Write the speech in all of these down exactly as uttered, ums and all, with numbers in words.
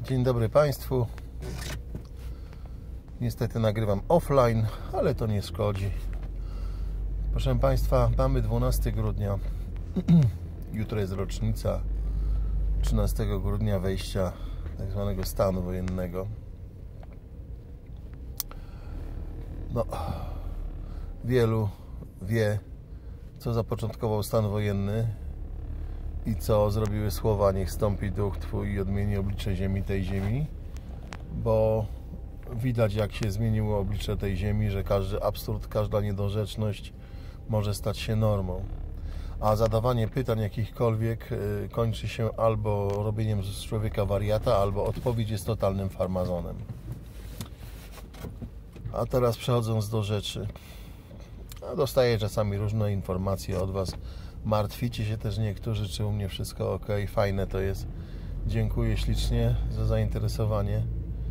Dzień dobry Państwu. Niestety nagrywam offline, ale to nie szkodzi. Proszę Państwa, mamy dwunastego grudnia. Jutro jest rocznica trzynastego grudnia wejścia tak zwanego stanu wojennego. No, wielu wie, co zapoczątkował stan wojenny i co zrobiły słowa: niech stąpi duch Twój i odmieni oblicze ziemi tej ziemi, bo widać, jak się zmieniło oblicze tej ziemi, że każdy absurd, każda niedorzeczność może stać się normą, a zadawanie pytań jakichkolwiek kończy się albo robieniem z człowieka wariata, albo odpowiedź jest totalnym farmazonem. A teraz przechodząc do rzeczy, dostaję czasami różne informacje od Was. Martwicie się też niektórzy, czy u mnie wszystko ok. Fajne to jest. Dziękuję ślicznie za zainteresowanie,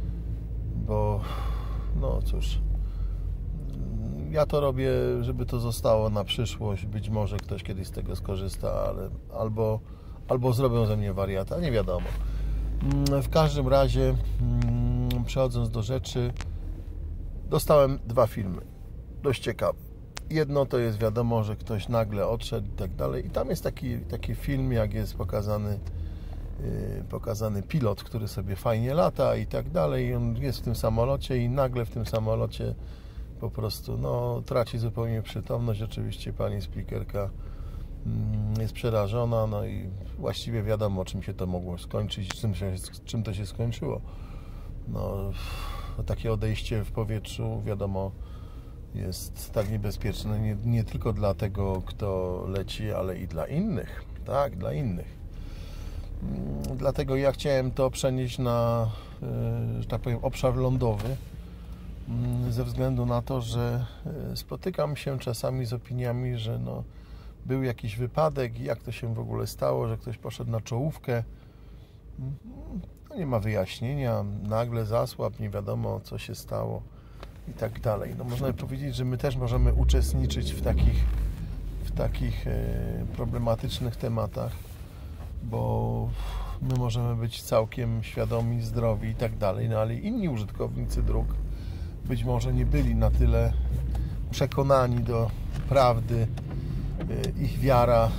bo no cóż, ja to robię, żeby to zostało na przyszłość. Być może ktoś kiedyś z tego skorzysta, ale albo, albo zrobią ze mnie wariata, nie wiadomo. W każdym razie, przechodząc do rzeczy, dostałem dwa filmy dość ciekawe. Jedno to jest, wiadomo, że ktoś nagle odszedł i tak dalej. I tam jest taki, taki film, jak jest pokazany, yy, pokazany pilot, który sobie fajnie lata i tak dalej. I on jest w tym samolocie i nagle w tym samolocie po prostu no, traci zupełnie przytomność. Oczywiście pani speakerka yy, jest przerażona, no i właściwie wiadomo, czym się to mogło skończyć, czym, się, czym to się skończyło. No, takie odejście w powietrzu, wiadomo, jest tak niebezpieczne nie, nie tylko dla tego, kto leci, ale i dla innych. Tak, dla innych. Dlatego ja chciałem to przenieść na, że tak powiem, obszar lądowy, ze względu na to, że spotykam się czasami z opiniami, że no, był jakiś wypadek i jak to się w ogóle stało, że ktoś poszedł na czołówkę. No, nie ma wyjaśnienia, nagle zasłabł, nie wiadomo, co się stało i tak dalej. No, można powiedzieć, że my też możemy uczestniczyć w takich, w takich e, problematycznych tematach, bo my możemy być całkiem świadomi, zdrowi i tak dalej, no ale inni użytkownicy dróg być może nie byli na tyle przekonani do prawdy, e, ich wiara,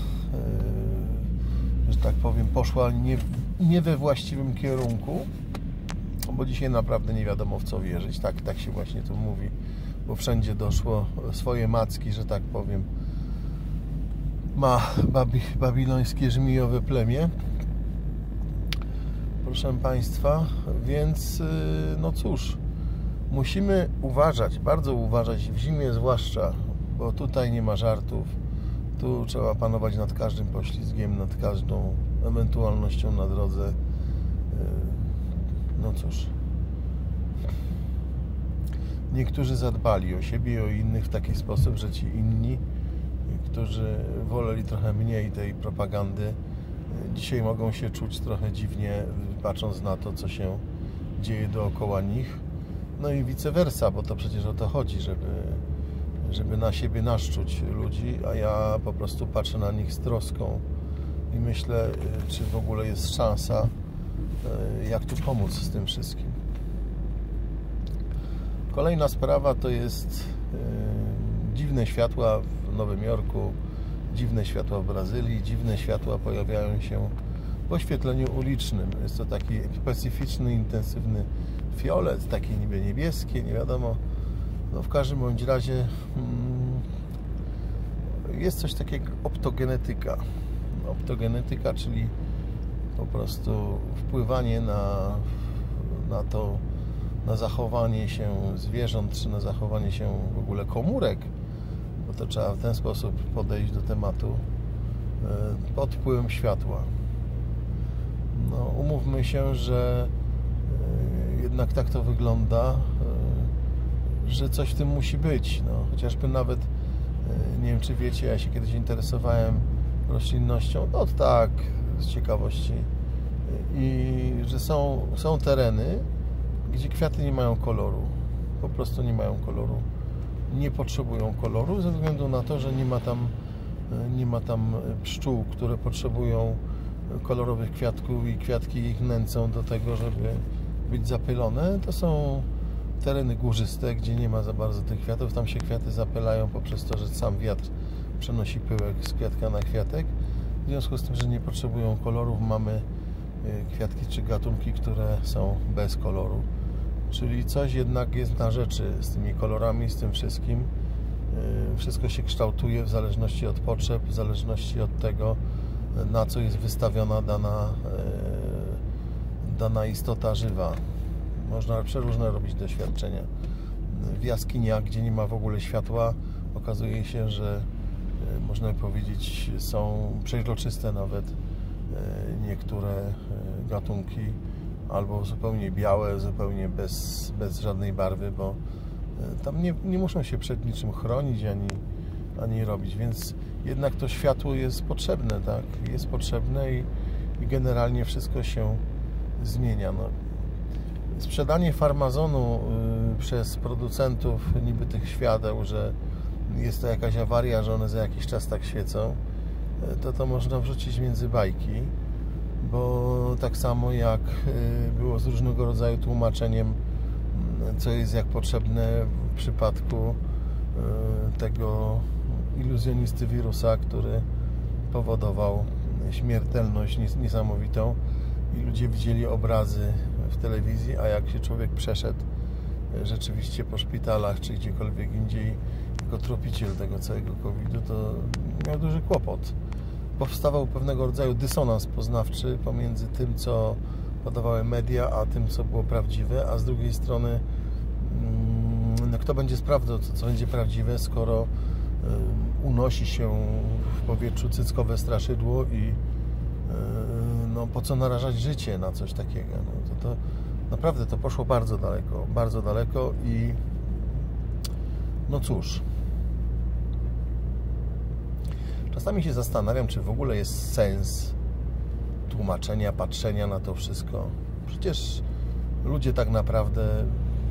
e, że tak powiem, poszła nie, nie we właściwym kierunku, bo dzisiaj naprawdę nie wiadomo, w co wierzyć. Tak, tak się właśnie tu mówi, bo wszędzie doszło swoje macki, że tak powiem. Ma babi, babilońskie żmijowe plemię. Proszę Państwa, więc no cóż, musimy uważać, bardzo uważać, w zimie zwłaszcza, bo tutaj nie ma żartów. Tu trzeba panować nad każdym poślizgiem, nad każdą ewentualnością na drodze. No cóż, niektórzy zadbali o siebie i o innych w taki sposób, że ci inni, którzy woleli trochę mniej tej propagandy, dzisiaj mogą się czuć trochę dziwnie, patrząc na to, co się dzieje dookoła nich. No i vice versa, bo to przecież o to chodzi, żeby, żeby na siebie naszczuć ludzi, a ja po prostu patrzę na nich z troską i myślę, czy w ogóle jest szansa, jak tu pomóc z tym wszystkim. Kolejna sprawa to jest yy, dziwne światła w Nowym Jorku, dziwne światła w Brazylii, dziwne światła pojawiają się w oświetleniu ulicznym. Jest to taki specyficzny, intensywny fiolet, takie niby niebieskie, nie wiadomo. No, w każdym bądź razie yy, jest coś takiego optogenetyka. Optogenetyka, czyli po prostu wpływanie na, na to, na zachowanie się zwierząt, czy na zachowanie się w ogóle komórek, bo to trzeba w ten sposób podejść do tematu, pod wpływem światła. No, umówmy się, że jednak tak to wygląda, że coś w tym musi być. No, chociażby nawet, nie wiem, czy wiecie, ja się kiedyś interesowałem roślinnością, no tak, z ciekawości, i że są, są tereny, gdzie kwiaty nie mają koloru, po prostu nie mają koloru, nie potrzebują koloru ze względu na to, że nie ma tam, nie ma tam pszczół, które potrzebują kolorowych kwiatków i kwiatki ich nęcą do tego, żeby być zapylone. To są tereny górzyste, gdzie nie ma za bardzo tych kwiatów. Tam się kwiaty zapylają poprzez to, że sam wiatr przenosi pyłek z kwiatka na kwiatek. W związku z tym, że nie potrzebują kolorów, mamy kwiatki czy gatunki, które są bez koloru. Czyli coś jednak jest na rzeczy z tymi kolorami, z tym wszystkim. Wszystko się kształtuje w zależności od potrzeb, w zależności od tego, na co jest wystawiona dana, dana istota żywa. Można przeróżne robić doświadczenia. W jaskiniach, gdzie nie ma w ogóle światła, okazuje się, że można powiedzieć, są przeźroczyste nawet niektóre gatunki, albo zupełnie białe, zupełnie bez, bez żadnej barwy, bo tam nie, nie muszą się przed niczym chronić ani, ani robić, więc jednak to światło jest potrzebne, tak? Jest potrzebne i, i generalnie wszystko się zmienia. No. Sprzedanie farmazonu y, przez producentów niby tych świateł, że jest to jakaś awaria, że one za jakiś czas tak świecą, to to można wrzucić między bajki, bo tak samo jak było z różnego rodzaju tłumaczeniem, co jest jak potrzebne w przypadku tego iluzjonisty wirusa, który powodował śmiertelność niesamowitą i ludzie widzieli obrazy w telewizji, a jak się człowiek przeszedł rzeczywiście po szpitalach czy gdziekolwiek indziej jako tropiciel tego całego kowida, to miał duży kłopot. Powstawał pewnego rodzaju dysonans poznawczy pomiędzy tym, co podawały media, a tym, co było prawdziwe, a z drugiej strony no, kto będzie sprawdzał, co, co będzie prawdziwe, skoro y, unosi się w powietrzu cyckowe straszydło i y, no, po co narażać życie na coś takiego. No, to, to naprawdę to poszło bardzo daleko, bardzo daleko i no cóż, czasami się zastanawiam, czy w ogóle jest sens tłumaczenia, patrzenia na to wszystko. Przecież ludzie tak naprawdę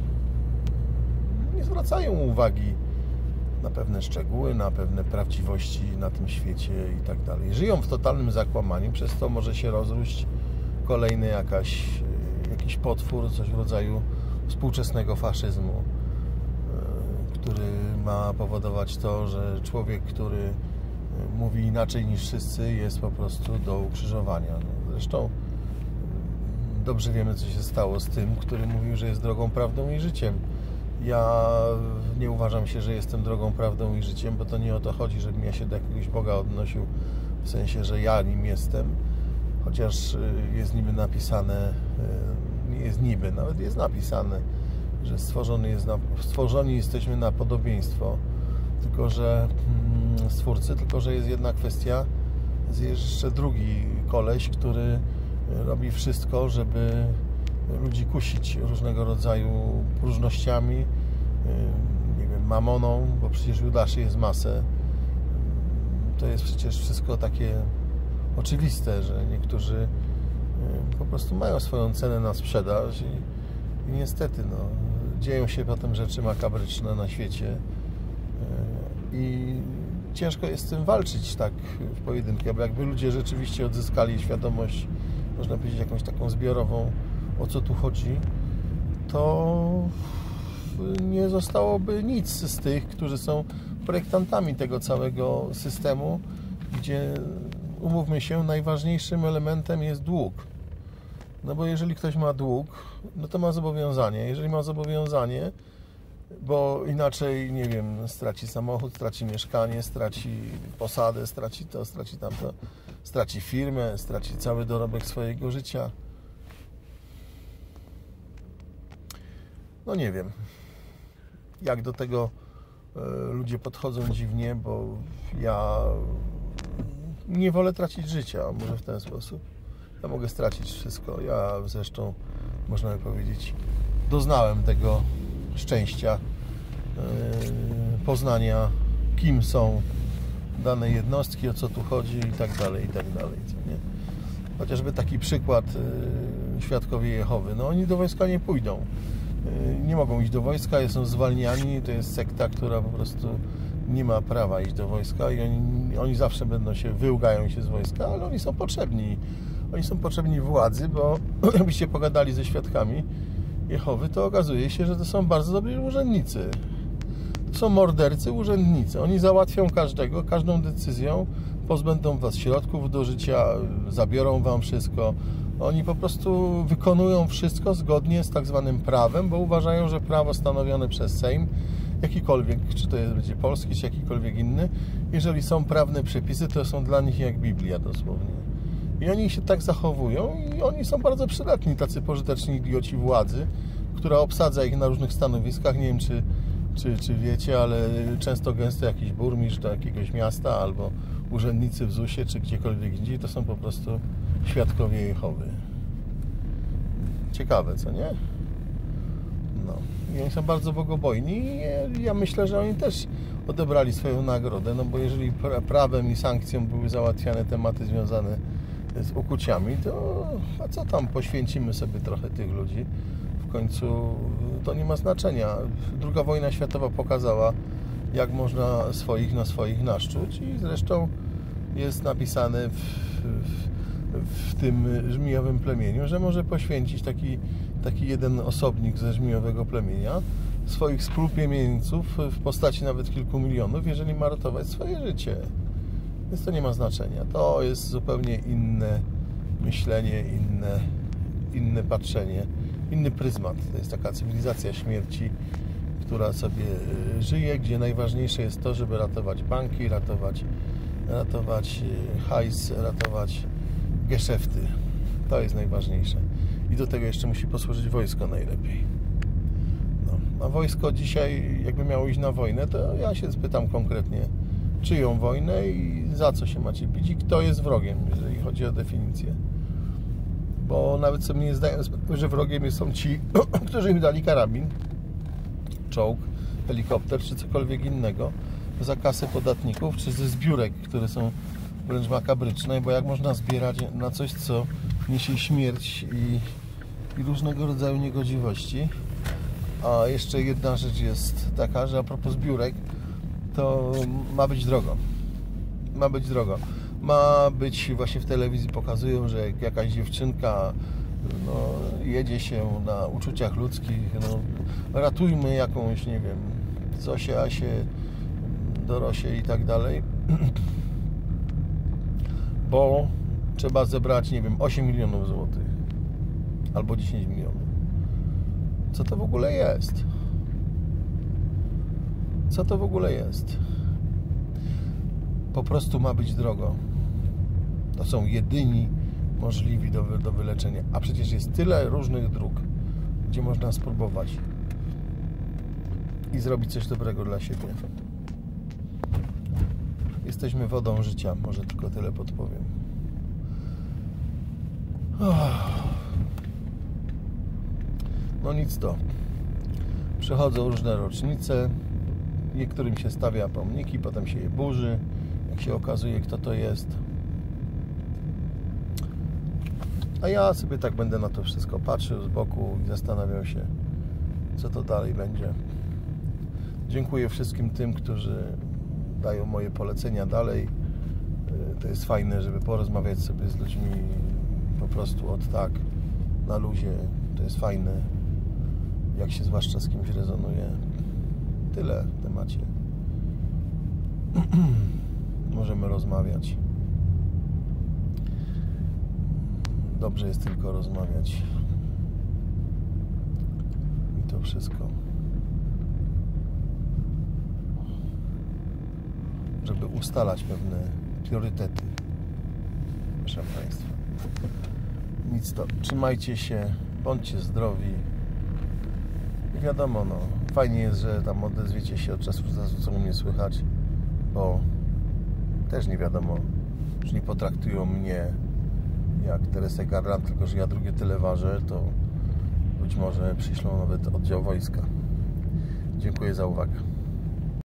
nie zwracają uwagi na pewne szczegóły, na pewne prawdziwości na tym świecie i tak dalej. Żyją w totalnym zakłamaniu, przez to może się rozróść kolejny jakaś, jakiś potwór, coś w rodzaju współczesnego faszyzmu, który ma powodować to, że człowiek, który mówi inaczej niż wszyscy, jest po prostu do ukrzyżowania. No, zresztą dobrze wiemy, co się stało z tym, który mówił, że jest drogą, prawdą i życiem. Ja nie uważam się, że jestem drogą, prawdą i życiem, bo to nie o to chodzi, żebym ja się do jakiegoś Boga odnosił w sensie, że ja nim jestem, chociaż jest niby napisane, nie jest niby, nawet jest napisane, że stworzony jest na, stworzeni jesteśmy na podobieństwo, tylko że hmm, Stwórcy, tylko że jest jedna kwestia, jest jeszcze drugi koleś, który robi wszystko, żeby ludzi kusić różnego rodzaju próżnościami, nie wiem, mamoną, bo przecież Judaszy jest masę. To jest przecież wszystko takie oczywiste, że niektórzy po prostu mają swoją cenę na sprzedaż i, i niestety no, dzieją się potem rzeczy makabryczne na świecie i ciężko jest z tym walczyć tak w pojedynkę, bo jakby ludzie rzeczywiście odzyskali świadomość, można powiedzieć, jakąś taką zbiorową, o co tu chodzi, to nie zostałoby nic z tych, którzy są projektantami tego całego systemu, gdzie, umówmy się, najważniejszym elementem jest dług. No bo jeżeli ktoś ma dług, no to ma zobowiązanie. Jeżeli ma zobowiązanie, bo inaczej, nie wiem, straci samochód, straci mieszkanie, straci posadę, straci to, straci tamto, straci firmę, straci cały dorobek swojego życia. No nie wiem, jak do tego ludzie podchodzą dziwnie, bo ja nie wolę tracić życia, może w ten sposób. Ja mogę stracić wszystko. Ja zresztą, można by powiedzieć, doznałem tego szczęścia poznania, kim są dane jednostki, o co tu chodzi i tak dalej, i tak dalej. Co nie? Chociażby taki przykład Świadkowie Jehowy. No oni do wojska nie pójdą. Nie mogą iść do wojska, są zwalniani. To jest sekta, która po prostu nie ma prawa iść do wojska i oni, oni zawsze będą się, wyłgają się z wojska, ale oni są potrzebni Oni są potrzebni władzy, bo jakbyście pogadali ze świadkami Jehowy, to okazuje się, że to są bardzo dobrzy urzędnicy. To są mordercy, urzędnicy. Oni załatwią każdego, każdą decyzją, pozbędą was środków do życia, zabiorą wam wszystko. Oni po prostu wykonują wszystko zgodnie z tak zwanym prawem, bo uważają, że prawo stanowione przez Sejm, jakikolwiek, czy to będzie polski, czy jakikolwiek inny, jeżeli są prawne przepisy, to są dla nich jak Biblia dosłownie. I oni się tak zachowują i oni są bardzo przydatni, tacy pożyteczni idioci władzy, która obsadza ich na różnych stanowiskach. Nie wiem, czy, czy, czy wiecie, ale często gęsto jakiś burmistrz do jakiegoś miasta albo urzędnicy w zusie, czy gdziekolwiek indziej, to są po prostu świadkowie Jehowy. Ciekawe, co nie? No. I oni są bardzo bogobojni i ja myślę, że oni też odebrali swoją nagrodę, no bo jeżeli prawem i sankcją były załatwiane tematy związane z ukuciami, to a co tam, poświęcimy sobie trochę tych ludzi. W końcu to nie ma znaczenia. Druga wojna światowa pokazała, jak można swoich na swoich naszczuć i zresztą jest napisane w, w, w tym żmijowym plemieniu, że może poświęcić taki, taki jeden osobnik ze żmijowego plemienia swoich współplemieńców w postaci nawet kilku milionów, jeżeli ma ratować swoje życie. Więc to nie ma znaczenia. To jest zupełnie inne myślenie, inne, inne patrzenie, inny pryzmat. To jest taka cywilizacja śmierci, która sobie żyje, gdzie najważniejsze jest to, żeby ratować banki, ratować, ratować hajs, ratować geszefty. To jest najważniejsze. I do tego jeszcze musi posłużyć wojsko najlepiej. No. A wojsko dzisiaj, jakby miało iść na wojnę, to ja się spytam konkretnie, czyją wojnę i za co się macie bić i kto jest wrogiem, jeżeli chodzi o definicję. Bo nawet sobie nie zdają sprawę, że wrogiem są ci, którzy im dali karabin, czołg, helikopter czy cokolwiek innego za kasę podatników, czy ze zbiórek, które są wręcz makabryczne, bo jak można zbierać na coś, co niesie śmierć i, i różnego rodzaju niegodziwości. A jeszcze jedna rzecz jest taka, że a propos zbiórek, to ma być drogo. Ma być drogo. Ma być, właśnie w telewizji pokazują, że jakaś dziewczynka no, jedzie się na uczuciach ludzkich, no, ratujmy jakąś, nie wiem, Zosię, Asię, Dorosię i tak dalej, bo trzeba zebrać, nie wiem, osiem milionów złotych albo dziesięć milionów. Co to w ogóle jest? Co to w ogóle jest? Po prostu ma być drogo. To są jedyni możliwi do, do wyleczenia. A przecież jest tyle różnych dróg, gdzie można spróbować i zrobić coś dobrego dla siebie. Jesteśmy wodą życia. Może tylko tyle podpowiem. No nic to. Przychodzą różne rocznice. Niektórym się stawia pomniki, potem się je burzy, jak się okazuje, kto to jest. A ja sobie tak będę na to wszystko patrzył z boku i zastanawiał się, co to dalej będzie. Dziękuję wszystkim tym, którzy dają moje polecenia dalej. To jest fajne, żeby porozmawiać sobie z ludźmi po prostu od tak, na luzie. To jest fajne, jak się zwłaszcza z kimś rezonuje. Tyle w temacie. Możemy rozmawiać. Dobrze jest tylko rozmawiać. I to wszystko. Żeby ustalać pewne priorytety. Proszę Państwa. Nic to. Trzymajcie się. Bądźcie zdrowi. I wiadomo, no, fajnie jest, że tam odezwiecie się od czasu do czasu, co u mnie słychać, bo też nie wiadomo, czy nie potraktują mnie jak Teresę Garland, tylko że ja drugie tyle ważę, to być może przyślą nawet oddział wojska. Dziękuję za uwagę.